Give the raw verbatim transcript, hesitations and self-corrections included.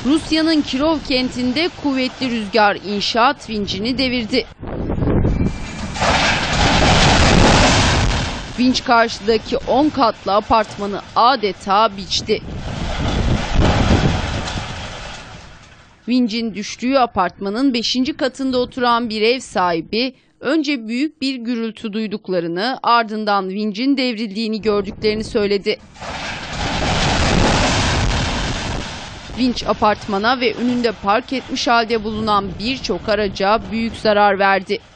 Rusya'nın Kirov kentinde kuvvetli rüzgar inşaat vincini devirdi. Vinç karşıdaki on katlı apartmanı adeta biçti. Vincin düştüğü apartmanın beşinci katında oturan bir ev sahibi önce büyük bir gürültü duyduklarını, ardından vincin devrildiğini gördüklerini söyledi. Vinç apartmana ve önünde park etmiş halde bulunan birçok araca büyük zarar verdi.